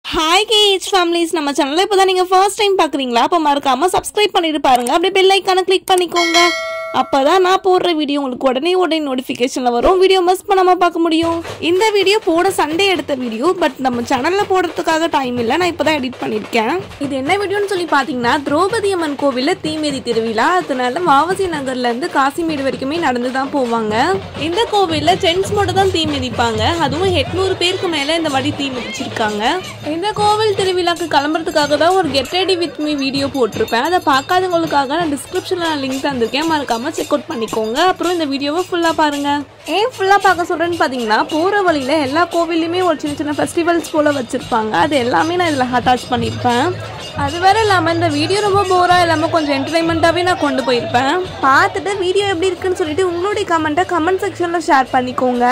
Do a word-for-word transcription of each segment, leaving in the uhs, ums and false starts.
Hi kids families, நம்ம சேனலை இப்போதான் நீங்க ஃபர்ஸ்ட் டைம் பார்க்கறீங்களா? அப்ப மறக்காம subscribe பண்ணிட்டு பாருங்க. அப்படியே bell icon-ஐ click பண்ணிக்கோங்க. அப்பதான் நான் போடுற வீடியோ உங்களுக்கு உடனே உடனே நோட்டிஃபிகேஷன்ல வரும். வீடியோ மிஸ் பண்ணாம பார்க்க முடியும். இந்த வீடியோ போட சண்டே எடுத்த வீடியோ, பட் நம்ம சேனல்ல போடுறதுக்காக டைம் இல்ல. நான் இப்போதான் எடிட் பண்ணிருக்கேன். இது என்ன வீடியோன்னு சொல்லி பாத்தீங்கன்னா, திரௌபதி அம்மன் கோவில்ல தீமிதி திருவிழா. அதனால வாவசி நகர்ல இருந்து காசிமேடு வரைக்குமே நடந்து தான் போவாங்க. இந்த கோவில்ல ஜென்ட்ஸ் மட்டும் தான் தீ மிதிப்பாங்க. அதுவும் எட்நூறு பேருக்கு மேல இந்த வாட்டி தீ மிதிச்சிருக்காங்க. இந்த கோவில் திருவிழாக்கு கிளம்புறதுக்காக தான் ஒரு get ready with me video போட்டிருப்பேன். அதை பார்க்காதவங்களுக்காக நான் டிஸ்கிரிப்ஷன்ல லிங்க் தந்திருக்கேன், மறக்காம செக் அவுட் பண்ணிக்கோங்க. அப்புறம் இந்த வீடியோவை ஃபுல்லா பாருங்க. ஏன் ஃபுல்லா பார்க்க சொல்றேன்னு பாத்தீங்கன்னா, போற வழியில எல்லா கோவில்லையுமே ஒரு சின்ன சின்ன ஃபெஸ்டிவல்ஸ் போல வச்சிருப்பாங்க. அது எல்லாமே நான் இதுல அட்டாச் பண்ணிருப்பேன். அது வேற இல்லாம இந்த வீடியோ ரொம்ப போரா இல்லாம கொஞ்சம் என்டர்டைன்மெண்டாவே நான் கொண்டு போயிருப்பேன். பார்த்துட்டு வீடியோ எப்படி இருக்குன்னு சொல்லிட்டு உங்களுடைய கமெண்ட்டை கமெண்ட் செக்ஷன்ல ஷேர் பண்ணிக்கோங்க.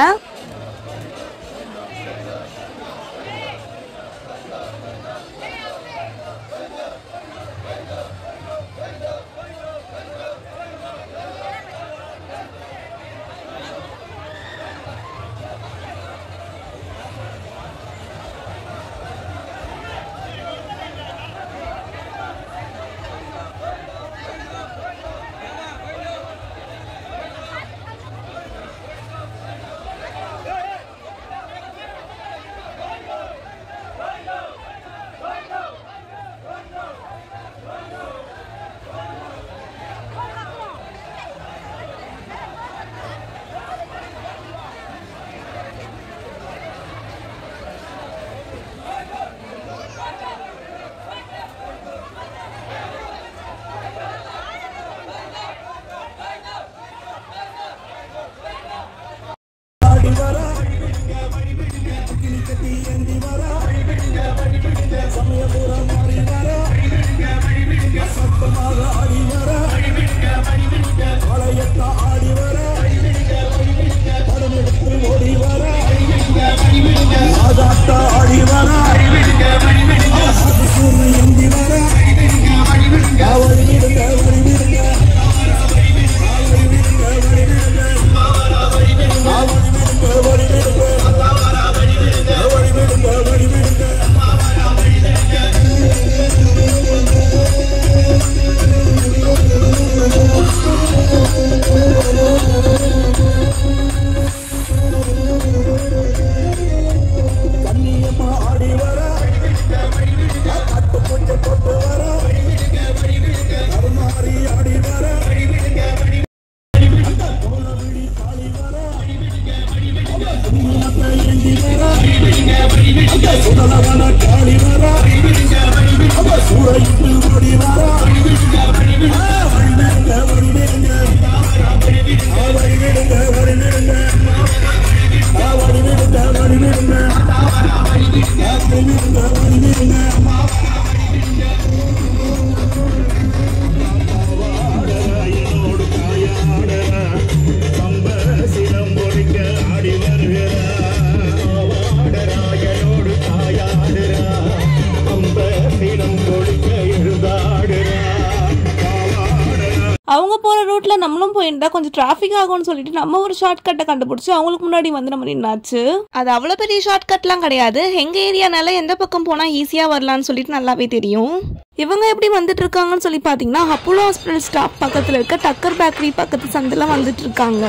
அவங்க போற ரூட்ல நம்மளும் போயிருந்தா கொஞ்சம் டிராஃபிக் ஆகும்னு சொல்லிட்டு நம்ம ஒரு ஷார்ட் கட்டை கண்டுபிடிச்சு அவங்களுக்கு முன்னாடி வந்து நம்ம நின்னாச்சு. அது அவ்வளவு பெரிய ஷார்ட் கட்லாம் கிடையாது. எங்க ஏரியானால எந்த பக்கம் போனா ஈஸியா வரலாம்னு சொல்லிட்டு நல்லாவே தெரியும். இவங்க எப்படி வந்துட்டு இருக்காங்கன்னு சொல்லி பாத்தீங்கன்னா, அப்போலோ ஹாஸ்பிட்டல் ஸ்டாப் பக்கத்துல இருக்க டக்கர் பேக்கரி பக்கத்து சந்தில வந்துட்டு இருக்காங்க.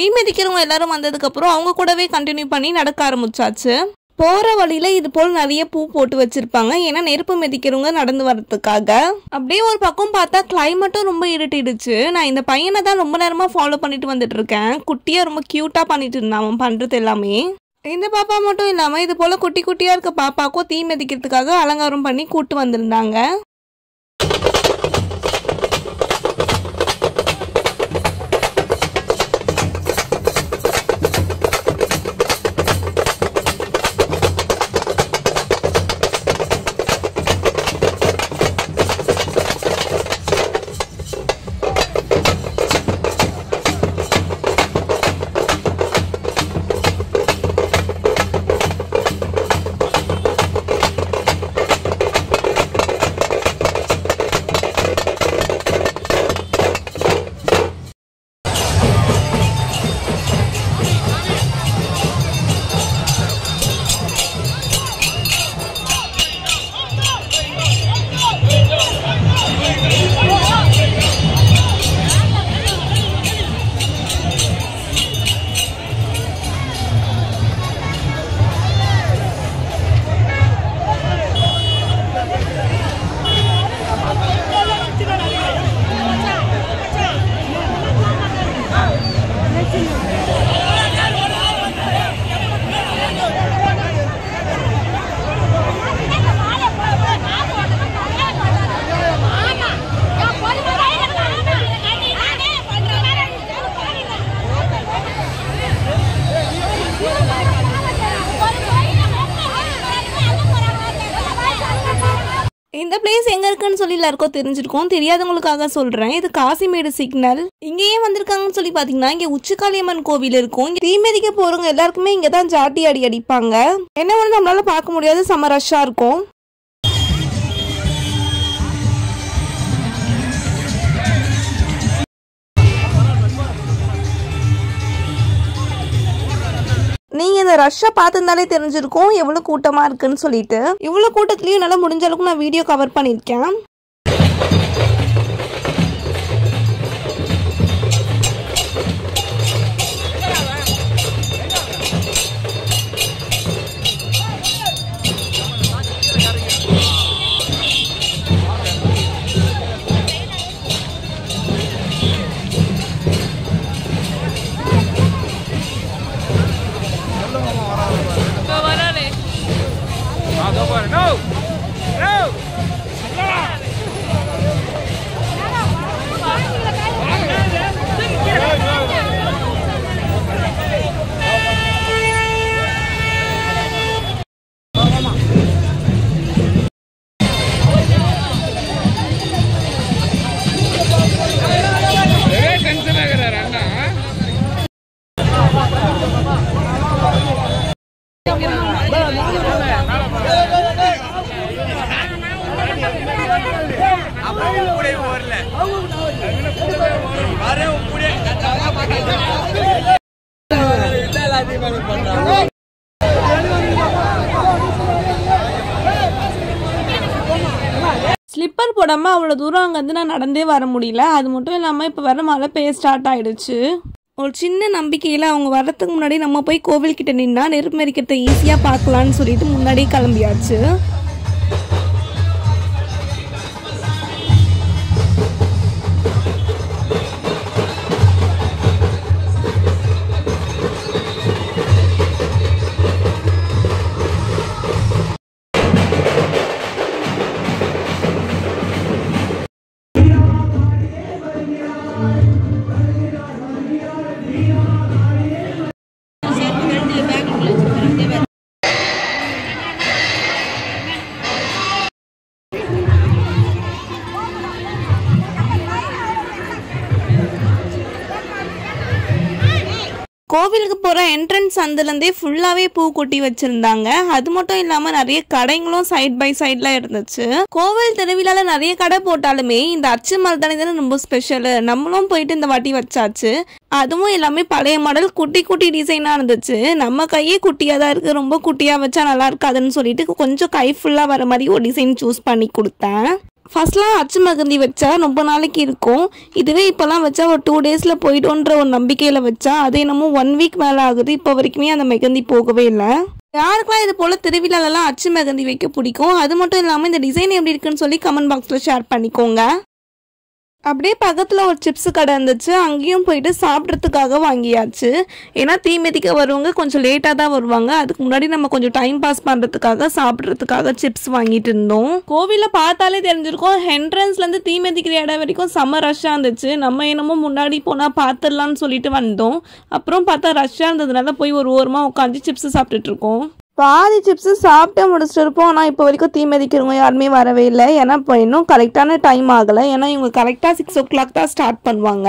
தீ மிதிக்கிறவங்க எல்லாரும் வந்ததுக்கப்புறம் அவங்க கூடவே கண்டினியூ பண்ணி நடக்க ஆரம்பிச்சாச்சு. போகிற வழியில் இது போல் நிறைய பூ போட்டு வச்சுருப்பாங்க, ஏன்னா நெருப்பு மிதிக்கிறவங்க நடந்து வர்றதுக்காக. அப்படியே ஒரு பக்கம் பார்த்தா கிளைமேட்டும் ரொம்ப இருட்டிடுச்சு. நான் இந்த பையனை தான் ரொம்ப நேரமாக ஃபாலோ பண்ணிட்டு வந்துட்டு இருக்கேன். குட்டியாக ரொம்ப க்யூட்டாக பண்ணிட்டு இருந்தான் அவன் பண்ணுறது எல்லாமே. இந்த பாப்பா மட்டும் இல்லாமல் இது போல் குட்டி குட்டியாக இருக்க பாப்பாக்கும் தீ மிதிக்கிறதுக்காக அலங்காரம் பண்ணி கூட்டு வந்திருந்தாங்க. இந்த பிளேஸ் எங்க இருக்குன்னு சொல்லி எல்லாருக்கும் தெரிஞ்சிருக்கும். தெரியாதவங்களுக்காக சொல்றேன். இது காசிமேடு சிக்னல். இங்க ஏன் வந்திருக்காங்கன்னு சொல்லி பாத்தீங்கன்னா, இங்க உச்சிகாளியம்மன் கோவில் இருக்கும். தீ மிதிக்க போறவங்க எல்லாருக்குமே இங்கதான் ஜாட்டி அடி அடிப்பாங்க. என்ன ஒண்ணு நம்மளால பார்க்க முடியாது, செம ரஷ்ஷா இருக்கும். நீங்க இந்த ரஷ்ஷை பார்த்துருந்தாலே தெரிஞ்சிருக்கும் எவ்வளவு கூட்டமா இருக்குன்னு சொல்லிட்டு. இவ்வளவு கூட்டத்திலயும் என்னால முடிஞ்ச அளவுக்கு நான் வீடியோ கவர் பண்ணிருக்கேன். No! No! ஸ்லிப்பர் போடாம அவ்வளோ தூரம் அங்கேருந்து நான் நடந்தே வர முடியல. அது மட்டும் இல்லாமல் இப்போ வர மழை பெய்ய ஸ்டார்ட் ஆயிடுச்சு. ஒரு சின்ன நம்பிக்கையில் அவங்க வர்றதுக்கு முன்னாடி நம்ம போய் கோவில்கிட்ட நின்னா நெருப்பு மெரிக்கிறத ஈஸியாக பார்க்கலான்னு சொல்லிட்டு முன்னாடியே கிளம்பியாச்சு. கோவிலுக்கு போகிற என்ட்ரன்ஸ் அந்தலேருந்தே ஃபுல்லாகவே பூ கொட்டி வச்சுருந்தாங்க. அது மட்டும் இல்லாமல் நிறைய கடைங்களும் சைட் பை சைடில் இருந்துச்சு. கோவில் திருவிழாவில் நிறைய கடை போட்டாலுமே இந்த அச்சு மரத்தானே தானே ரொம்ப ஸ்பெஷலு. நம்மளும் போயிட்டு இந்த வாட்டி வச்சாச்சு. அதுவும் எல்லாமே பழைய மாடல் குட்டி குட்டி டிசைனாக இருந்துச்சு. நம்ம கையே குட்டியாக தான் இருக்குது, ரொம்ப குட்டியாக வச்சா நல்லா இருக்காதுன்னு சொல்லிட்டு கொஞ்சம் கை ஃபுல்லாக வர மாதிரி ஒரு டிசைன் சூஸ் பண்ணி கொடுத்தேன். ஃபர்ஸ்ட்லாம் அச்சு மெகந்தி வச்சா ரொம்ப நாளைக்கு இருக்கும். இதுவே இப்போலாம் வச்சா ஒரு டூ டேஸில் போய்டுன்ற ஒரு நம்பிக்கையில் வச்சா அது என்னமோ ஒன் வீக் மேலே ஆகுது. இப்போ வரைக்குமே அந்த மெகந்தி போகவே இல்லை. யாருக்கெல்லாம் இது போல் திருவிழாலலாம் அச்சு மெகந்தி வைக்க பிடிக்கும், அது மட்டும் இல்லாமல் இந்த டிசைன் எப்படி இருக்குன்னு சொல்லி கமெண்ட் பாக்ஸில் ஷேர் பண்ணிக்கோங்க. அப்படியே பக்கத்தில் ஒரு சிப்ஸு கடை இருந்துச்சு, அங்கேயும் போயிட்டு சாப்பிட்றதுக்காக வாங்கியாச்சு. ஏன்னா தீ மிதிக்க வருவங்க கொஞ்சம் லேட்டாக தான் வருவாங்க, அதுக்கு முன்னாடி நம்ம கொஞ்சம் டைம் பாஸ் பண்ணுறதுக்காக சாப்பிட்றதுக்காக சிப்ஸ் வாங்கிட்டு இருந்தோம். கோவிலில் பார்த்தாலே தெரிஞ்சிருக்கும், என்ட்ரன்ஸ்லேருந்து தீ மிதிக்கிற இடம் வரைக்கும் செம்ம ரஷ்ஷாக இருந்துச்சு. நம்ம என்னமோ முன்னாடி போனால் பார்த்துடலான்னு சொல்லிட்டு வந்தோம். அப்புறம் பார்த்தா ரஷ்ஷாக இருந்ததுனால போய் ஒரு ஓரமாக உட்காந்து சிப்ஸு சாப்பிட்டுட்ருக்கோம். பாதி சிப்ஸு சாப்பிட்டு முடிச்சுட்டு இருப்போம். ஆனால் இப்போ வரைக்கும் தீ மிதிக்கிறவங்க யாருமே வரவே இல்லை. ஏன்னா இப்போ இன்னும் கரெக்டான டைம் ஆகலை. ஏன்னா இவங்க கரெக்டாக சிக்ஸ் ஓ கிளாக் தான் ஸ்டார்ட் பண்ணுவாங்க.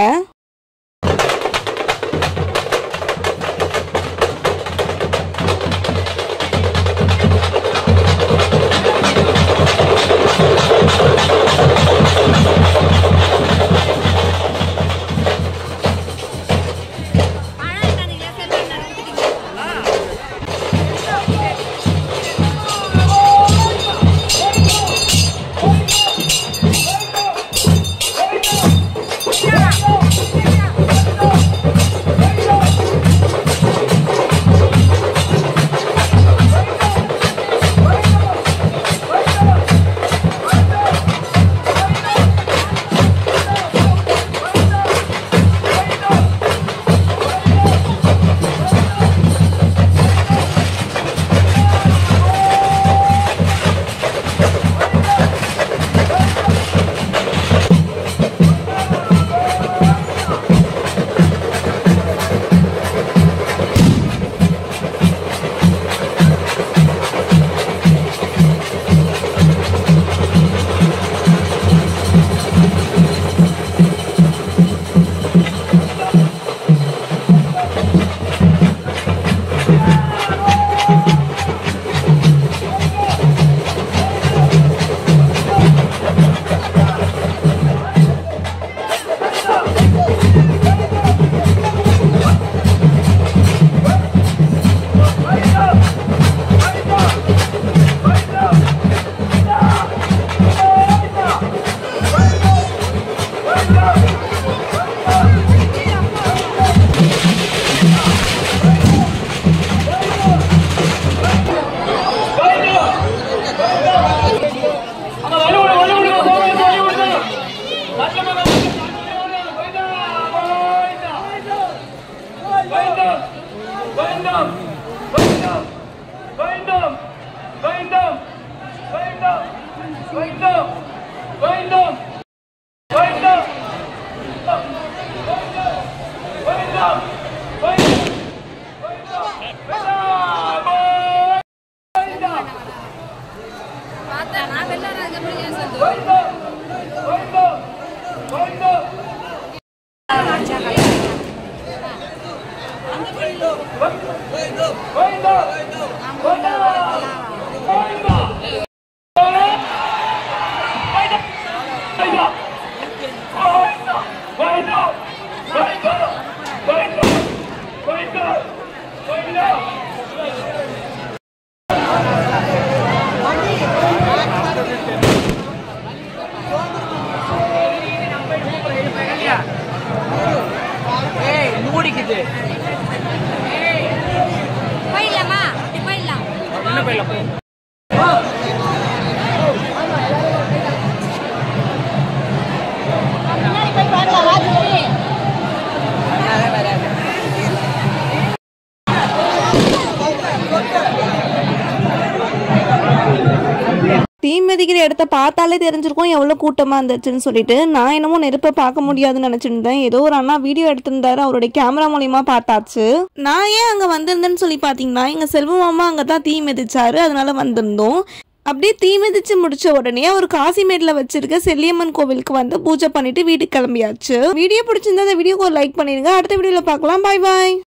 தீ மிதிக்கிற இடத்த பார்த்தாலே தெரிஞ்சிருக்கும் எவ்வளோ கூட்டமாக இருந்துச்சுன்னு சொல்லிட்டு. நான் என்னமோ நெருப்பை பார்க்க முடியாதுன்னு நினச்சிருந்தேன். ஏதோ ஒரு அண்ணா வீடியோ எடுத்திருந்தாரு, அவருடைய கேமரா மூலியமா பார்த்தாச்சு. நான் ஏன் அங்கே வந்திருந்தேன்னு சொல்லி பார்த்தீங்கன்னா, எங்கள் செல்வ மாமா அங்கே தான் தீ மிதிச்சாரு, அதனால வந்திருந்தோம். அப்படியே தீ மிதிச்சு முடிச்ச உடனே ஒரு காசிமேட்ல வச்சிருக்க செல்லியம்மன் கோவிலுக்கு வந்து பூஜை பண்ணிட்டு வீட்டுக்கு கிளம்பியாச்சு. வீடியோ பிடிச்சிருந்தா அந்த வீடியோக்கு ஒரு லைக் பண்ணிருங்க. அடுத்த வீடியோவில் பார்க்கலாம். பாய் பாய்.